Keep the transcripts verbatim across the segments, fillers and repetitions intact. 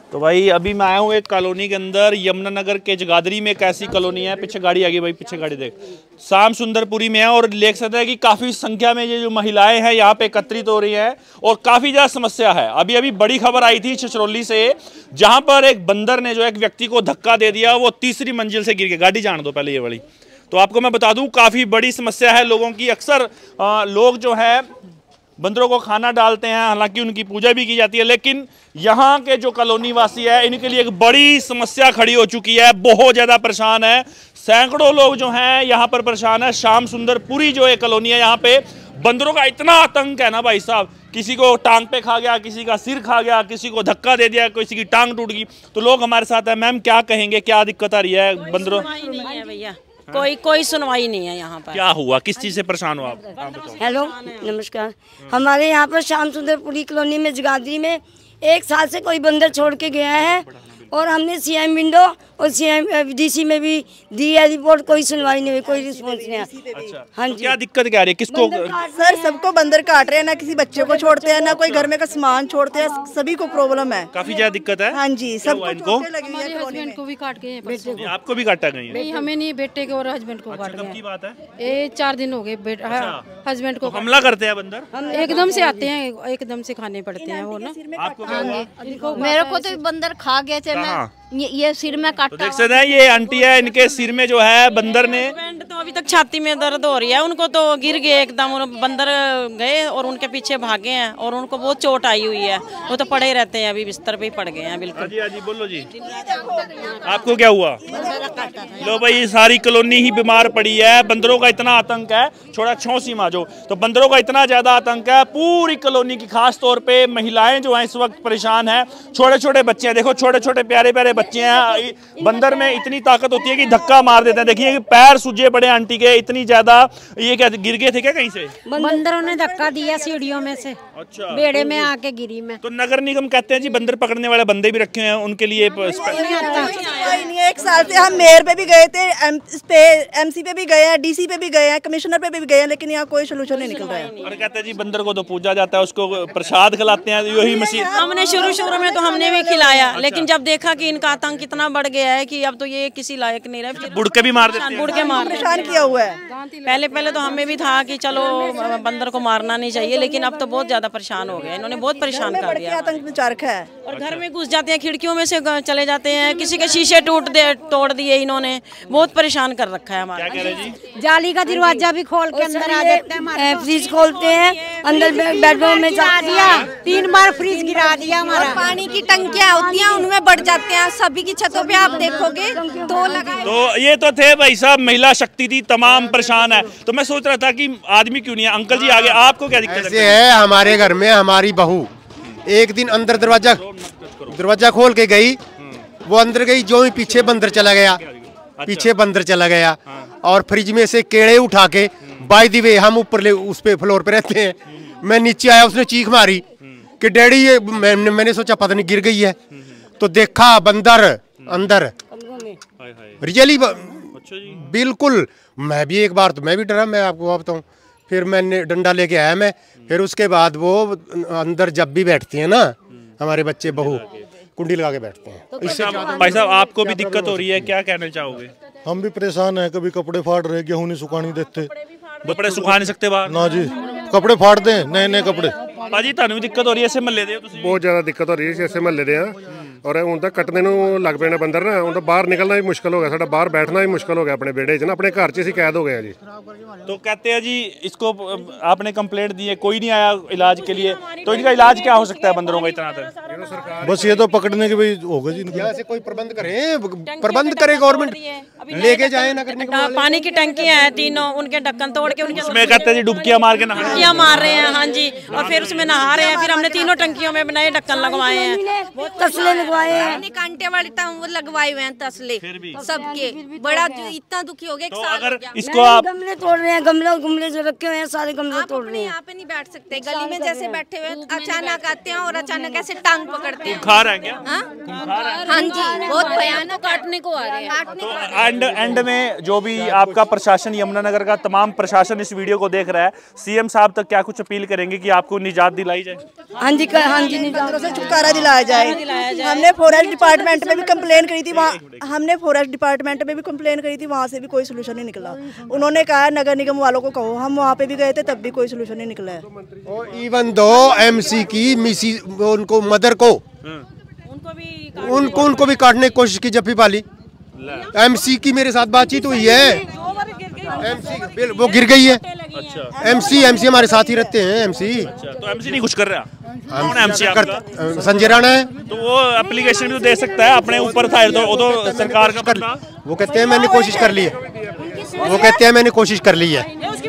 तो भाई अभी मैं आया हूँ एक कॉलोनी के अंदर, यमुनानगर के जगाधरी में एक ऐसी कॉलोनी है। पीछे गाड़ी आ गई भाई, पीछे गाड़ी देख, शाम सुंदरपुरी में है। और देख सकते हैं कि काफ़ी संख्या में ये जो महिलाएं हैं यहाँ पे एकत्रित हो रही हैं और काफ़ी ज़्यादा समस्या है। अभी अभी बड़ी खबर आई थी छछरौली से, जहाँ पर एक बंदर ने जो एक व्यक्ति को धक्का दे दिया, वो तीसरी मंजिल से गिर गया। गाड़ी जान दो पहले ये वाली। तो आपको मैं बता दूँ, काफ़ी बड़ी समस्या है लोगों की। अक्सर लोग जो है बंदरों को खाना डालते हैं, हालांकि उनकी पूजा भी की जाती है, लेकिन यहाँ के जो कॉलोनी वासी है इनके लिए एक बड़ी समस्या खड़ी हो चुकी है। बहुत ज़्यादा परेशान है, सैकड़ों लोग जो हैं यहाँ पर परेशान है। श्याम सुंदरपुरी जो एक कॉलोनी है, यहाँ पे बंदरों का इतना आतंक है ना भाई साहब, किसी को टांग पे खा गया, किसी का सिर खा गया, किसी को धक्का दे दिया, किसी की टांग टूट गई। तो लोग हमारे साथ है। मैम क्या कहेंगे, क्या दिक्कत आ रही है बंदरों? भैया कोई कोई सुनवाई नहीं है यहाँ पर। क्या हुआ, किस चीज़ से परेशान हो आप? हेलो नमस्कार। हमारे यहाँ पर श्याम सुंदरपुरी कॉलोनी में जगाधरी में एक साल से कोई बंदर छोड़ के गया है और हमने सीएम विंडो और सीएम डीसी में भी दी है रिपोर्ट, कोई सुनवाई नहीं हुई, कोई रिस्पॉन्स नहीं है। अच्छा, हाँ तो जी। क्या दिक्कत क्या आ रही है, किसको? सर सबको बंदर काट रहे हैं, ना किसी बच्चे को छोड़ते हैं, ना कोई घर में का सामान छोड़ते हैं, सभी को प्रॉब्लम है। काफी ज्यादा दिक्कत है। हाँ जी, सबको इनको हस्बैंड को भी काट गए, बेटे को। आपको भी काटा गई है? नहीं, हमें नहीं, बेटे को और हस्बैंड को काट कब गए। की बात है? ये चार दिन हो गए। हस्बैंड को हमला करते हैं बंदर, एकदम से आते हैं, एकदम से खाने पड़ते हैं वो ना। आपको क्या हुआ? मेरे को तो बंदर खा गया थे। मैं ये, ये सिर में काटा। तो देख सकते हैं ये आंटी है, इनके सिर में जो है बंदर ने। तो अभी तक छाती में दर्द हो रही है उनको, तो गिर गए एकदम, बंदर गए और उनके पीछे भागे हैं और उनको बहुत चोट आई हुई है। वो तो पड़े रहते हैं, अभी बिस्तर पे ही पड़ गए हैं बिल्कुल। जी जी बोलो जी, आपको क्या हुआ? लो भाई, सारी कॉलोनी ही बीमार पड़ी है। बंदरों का इतना आतंक है, छोड़ा छौसी माजो। तो बंदरों का इतना ज्यादा आतंक है पूरी कॉलोनी की, खास तौर पे महिलाएं जो हैं इस वक्त परेशान है। छोटे छोटे बच्चे हैं, देखो छोटे छोटे प्यारे प्यारे बच्चे हैं। बंदर में इतनी ताकत होती है कि धक्का मार देते हैं। देखिए पैर सूजे पड़े आंटी के, इतनी ज्यादा। ये क्या गिर गए थे क्या कहीं से? बंदरों ने धक्का दिया सीढ़ियों में से। अच्छा, बेड़े में आके गिरी मैं। तो नगर निगम कहते हैं जी बंदर पकड़ने वाले बंदे भी रखे हैं, उनके लिए नहीं। एक साल से हम मेयर पे भी गए थे, एमसी पे भी गए हैं, डीसी पे भी गए हैं, कमिश्नर पे भी गए हैं, लेकिन यहाँ कोई सोल्यूशन नहीं निकल रहा है। और कहते हैं जी बंदर को तो पूजा जाता है, उसको प्रसाद खिलाते हैं, यही मशीन। हमने शुरू शुरू में तो हमने भी खिलाया, लेकिन जब देखा कि इनका आतंक कितना बढ़ गया है कि अब तो ये किसी लायक नहीं रहे। बुड़ के भी मार देते हैं, बुड़ के मार परेशान किया हुआ है। पहले पहले तो हमें भी था कि चलो बंदर को मारना नहीं चाहिए, लेकिन अब तो बहुत ज्यादा परेशान हो गए। इन्होंने बहुत परेशान कर दिया। आतंक मचा रखा है और घर में घुस जाते हैं, खिड़कियों में से चले जाते हैं, किसी के शीशे टूट दे तोड़ दिए इन्होंने। बहुत परेशान कर रखा है हमारा। क्या कह रहे जी? जाली का दरवाजा भी खोल के अंदर आ जाते हैं, फ्रिज खोलते हैं, अंदर बेडरूम में गिरा दिया, तीन बार फ्रिज गिरा दिया हमारा। पानी की टंकियां होती हैं, उनमें बढ़ जाते हैं। सभी की छतों पे आप देखोगे तो लगाए। तो ये तो थे भाई साहब, महिला शक्ति थी, तमाम परेशान है। तो मैं सोच रहा था कि आदमी क्यों नहीं है। अंकल जी आगे, आपको क्या दिक्कत है? हमारे घर में हमारी बहू एक दिन अंदर दरवाजा दरवाजा खोल के गई, वो अंदर गई, जो ही पीछे बंदर चला गया, पीछे बंदर चला गया और फ्रिज में से केड़े उठा के, बाय द वे हम ऊपर ले उस पे फ्लोर पे रहते हैं, मैं नीचे आया, उसने चीख मारी कि डैडी ये, मैंने मैंने सोचा पता नहीं गिर गई है, तो देखा बंदर अंदर रियली बिल्कुल। मैं भी एक बार तो मैं भी डरा, मैं आपको बताऊं। फिर मैंने डंडा लेके आया मैं, फिर उसके बाद वो अंदर जब भी बैठती है ना हमारे बच्चे बहू, कुंडी लगा के बैठते हैं। इससे भाई साहब आपको भी दिक्कत हो रही है, क्या कहना चाहोगे? हम भी परेशान हैं, कभी कपड़े फाड़ रहे, गेहूं नहीं सुखाने देते। कपड़े सुखा नहीं सकते बाहर? ना जी, कपड़े फाड़ दें, नए नए कपड़े। ਭਾਜੀ ਤੁਹਾਨੂੰ ਵੀ ਦਿੱਕਤ ਹੋ ਰਹੀ ਹੈ ਇਸੇ ਮਹੱਲੇ ਦੇ? ਤੁਸੀਂ ਬਹੁਤ ਜ਼ਿਆਦਾ ਦਿੱਕਤ ਹੋ ਰਹੀ ਹੈ ਇਸੇ ਮਹੱਲੇ ਦੇ ਆ। ਔਰ ਹੁਣ ਤਾਂ ਕੱਟਣੇ ਨੂੰ ਲੱਗ ਪਏ ਨੇ ਬੰਦਰ ਨਾ, ਹੁਣ ਤਾਂ ਬਾਹਰ ਨਿਕਲਣਾ ਵੀ ਮੁਸ਼ਕਲ ਹੋ ਗਿਆ, ਸਾਡਾ ਬਾਹਰ ਬੈਠਣਾ ਵੀ ਮੁਸ਼ਕਲ ਹੋ ਗਿਆ ਆਪਣੇ ਵਿਹੜੇ 'ਚ ਨਾ, ਆਪਣੇ ਘਰ 'ਚ ਅਸੀਂ कैद हो गए हैं जी। तो कहते हैं जी इसको आपने कंप्लेंट दी है, कोई नहीं आया इलाज के लिए, तो इनका इलाज क्या हो सकता है बंदरों का इतना तक? बस ये तो पकड़ने के भाई होगा जी, यहाँ से कोई प्रबंध करे, प्रबंध करे गवर्नमेंट, लेके जाए ना करने के। पानी की टंकियां हैं तीनों, उनके ढक्कन तोड़ के उनके उसमें कहते हैं जी डुबकियां मार के नहा मार रहे हैं। हाँ जी, और फिर उसमें नहा रहे हैं। फिर हमने तीनों टंकियों में नए ढक्कन लगवाए हैं, तसले लगवाए हैं, कांटे वाले वो लगवाए हुए हैं तसले सबके। बड़ा इतना दुखी हो गया। तो अगर इसको आप गमले तोड़ रहे हैं, गमले गमले जो रखे हुए हैं सारे गमले तोड़ रहे हैं। यहाँ पे नहीं बैठ सकते, गली में जैसे बैठे हुए अचानक आते हैं और अचानक ऐसे टांग पकड़ते हैं। खा रहे हैं क्या? हाँ, हाँ जी, बहुत भयानक काटने को आ रहे हैं। तो एंड एंड में जो भी आपका प्रशासन, यमुनानगर का तमाम प्रशासन इस वीडियो को देख रहा है, सीएम साहब तक क्या कुछ अपील करेंगे कि आपको निजात दिलाई जाए? हाँ जी, हाँ जी, बंदरों से छुटकारा दिलाया जाए। हमने फॉरेस्ट डिपार्टमेंट में भी कंप्लेन करी थी, वहाँ हमने फॉरेस्ट डिपार्टमेंट में भी कंप्लेन करी थी, वहाँ से भी कोई सोल्यूशन नहीं निकला। उन्होंने कहा नगर निगम वालों को कहो, हम वहाँ पे भी गए थे तब भी कोई सोल्यूशन नहीं निकला है। इवन दो एमसी की मिसी उनको मदर को उनको उनको भी काटने की कोशिश की, जप्फी पाली। एमसी की मेरे साथ बातचीत हुई है, एमसी वो गिर गई है। अच्छा। एमसी एमसी हमारे साथ ही रहते हैं। एमसी अच्छा, तो एमसी नहीं कुछ कर रहा? कौन एमसी आपका? संजय राणा है। तो वो एप्लीकेशन भी तो दे सकता है अपने ऊपर था, तो वो तो सरकार का कर, वो कहते हैं मैंने कोशिश कर ली है, वो कहते हैं मैंने कोशिश कर ली है।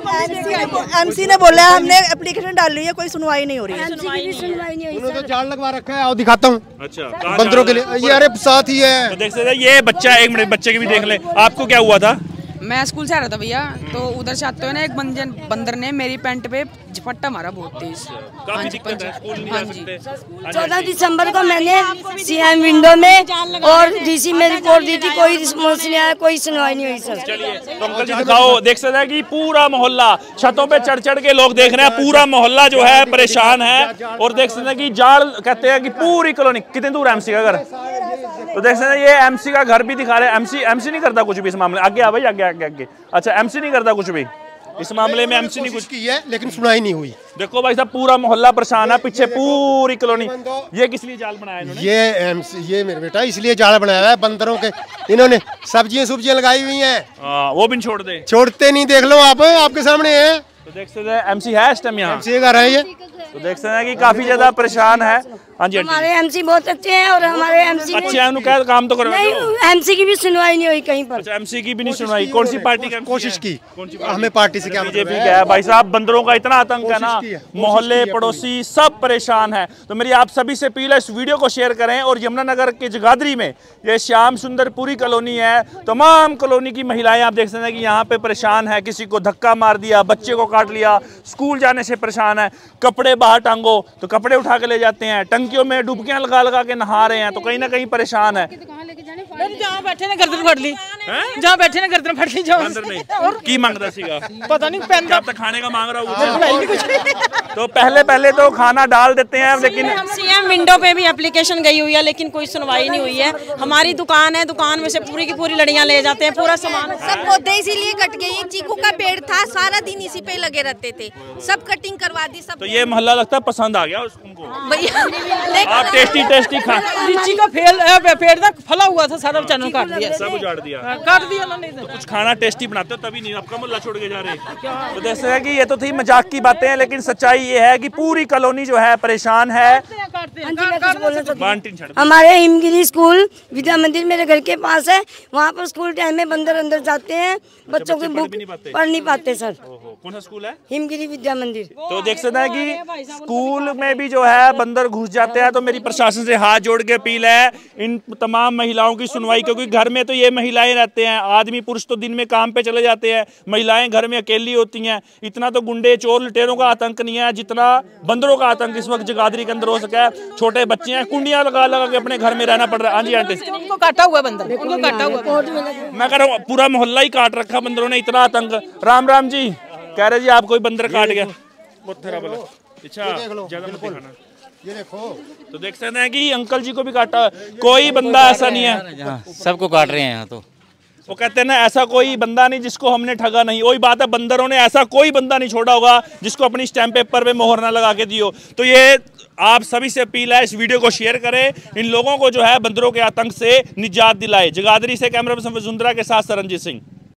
एमसी ने बोला हमने एप्लीकेशन डाल ली है, कोई सुनवाई नहीं हो रही है। उन्होंने तो जाल लगवा रखा है, आओ दिखाता हूँ। अच्छा, बंदरों के लिए ये अरे साथ ही है। तो देख सकते हैं ये बच्चा, एक मिनट बच्चे के भी देख ले। आपको क्या हुआ था? मैं स्कूल से आ रहा था भैया, तो उधर से आते हुए ना एक बंदर बंदर ने मेरी पैंट पे झपट्टा मारा बहुत तेज। काफी दिक्कत है, स्कूल नहीं जा सकते। चौदह दिसंबर को मैंने सीएम विंडो में और डीसी में रिपोर्ट दी थी, कोई रिस्पॉन्स नहीं आया, कोई सुनवाई नहीं हुई सर। चलिए तो अंकल जी दिखाओ, देख सकते हैं कि पूरा मोहल्ला, छतों पे चढ़ चढ़ के लोग देख रहे हैं, पूरा मोहल्ला जो है परेशान है। और देख सकते हैं कि जाल कहते हैं कि पूरी कॉलोनी, कितनी दूर है एमसी का घर? तो देख सकते हैं ये एमसी का घर भी दिखा रहे हैं। एमसी एमसी नहीं करता कुछ भी इस मामले। आगे आ भाई, आगे आगे आगे। अच्छा, एमसी नहीं करता कुछ भी इस मामले में? एमसी नहीं कुछ की है, लेकिन सुनाई नहीं हुई। देखो भाई साहब, पूरा मोहल्ला परेशान है, पीछे पूरी कॉलोनी। ये किस लिए जाल बनाया इन्होंने? ये एमसी, ये मेरे बेटा इसलिए जाल बनाया है बंदरों के। इन्होंने सब्जियां सुब्जियां लगाई हुई हैं, वो भी छोड़ दे, छोड़ते नहीं। देख लो आप, आपके सामने है। तो देख सकते हैं एमसी है इस टाइम यहाँ, एमसी का है ये। तो देख सकते हैं कि काफी ज्यादा परेशान है। हाँ जी, हमारे एमसी बहुत अच्छे हैं और हमारे एमसी अच्छे हैं, क्या काम तो करो। नहीं, एमसी की भी सुनवाई नहीं हुई कहीं पर। अच्छा, एमसी की भी नहीं सुनवाई। कौन सी पार्टी की कोशिश की? हमें पार्टी से क्या, बीजेपी का है भाई साहब। बंदरों का इतना आतंक है ना, मोहल्ले पड़ोसी सब परेशान है। तो मेरी आप सभी से अपील है, इस वीडियो को शेयर करें। और यमुनानगर के जगाधरी में ये श्याम सुंदर पूरी कॉलोनी है, तमाम कॉलोनी की महिलाएं आप देख सकते हैं कि यहाँ पे परेशान है। किसी को धक्का मार दिया, बच्चे को काट लिया, स्कूल जाने से परेशान है। कपड़े बाहर टांगो तो कपड़े उठा के ले जाते हैं, टंकियों में डुबकियां लगा लगा के नहा रहे हैं। तो कहीं ना कहीं परेशान है। जहाँ बैठे ने गर्दन फट ली, जहाँ बैठे ने गर्दन फट ली। और की मांगता सीगा पता नहीं, पेन अब तक खाने का मांग रहा हूँ। तो पहले पहले तो खाना डाल देते हैं, लेकिन सीएम विंडो पे भी एप्लीकेशन गई हुई है, लेकिन कोई सुनवाई नहीं हुई है। हमारी दुकान है, दुकान में से पूरी की पूरी लड़ियां ले जाते हैं, पूरा सामान। सब पौधे इसीलिए कट गए। एक चीकू का पेड़ था, सारा दिन इसी पे लगे रहते थे, सब कटिंग करवा दी। सब तो ये मोहल्ला लगता है पसंद आ गया उसको भैया। आप टेस्टी टेस्टी खा, लीची का फेल पेड़ तक फला हुआ था, सारा चैनल काट दिया, सब उजाड़ दिया, काट दिया उन्होंने। तो कुछ खाना टेस्टी बनाते हो तभी नहीं, आपका मोहल्ला छोड़ के जा रहे। तो जैसे है कि ये तो थी मजाक की बातें हैं, लेकिन सच्चाई ये है कि पूरी कॉलोनी जो है परेशान है। हमारे हिमगिरी स्कूल विद्या मंदिर मेरे घर के पास है, वहाँ पर स्कूल टाइम में बंदर अंदर जाते हैं, बच्चों के बुक पढ़ नहीं पाते सर। कौन सा स्कूल है? हिमगिरी विद्या मंदिर। तो देख सकते हैं कि स्कूल में भी जो है बंदर घुस जाते हैं। तो मेरी प्रशासन से हाथ जोड़ के अपील है इन तमाम महिलाओं की सुनवाई, क्योंकि घर में तो ये महिलाएं रहते हैं, आदमी पुरुष तो दिन में काम पे चले जाते हैं, महिलाएं घर में अकेली होती हैं। इतना तो गुंडे चोर लुटेरों का आतंक नहीं है जितना बंदरों का आतंक इस वक्त जगाधरी के अंदर हो सका है। छोटे बच्चे हैं, कुंडियां लगा लगा के अपने घर में रहना पड़ रहा है। हाँ जी आंटी, उनको काटा हुआ बंदर, उनको काटा हुआ। मैं कह रहा हूँ पूरा मोहल्ला ही काट रखा बंदरों ने, इतना आतंक। राम राम जी, कह रहे जी आपको बंदर काट गया। अच्छा, ये देखो, तो देख सकते हैं कि अंकल जी को भी काटा। कोई बंदा ऐसा नहीं है, सबको काट रहे हैं यहाँ। तो वो कहते हैं ना, ऐसा कोई बंदा नहीं जिसको हमने ठगा नहीं। वही बात है, बंदरों ने ऐसा कोई बंदा नहीं छोड़ा होगा जिसको अपनी स्टैंप पेपर पे मोहर ना लगा के दियो। तो ये आप सभी से अपील है, इस वीडियो को शेयर करें, इन लोगों को जो है बंदरों के आतंक से निजात दिलाए। जगाधरी से कैमरा पर्सन वजुंधरा के साथ सरनजीत सिंह।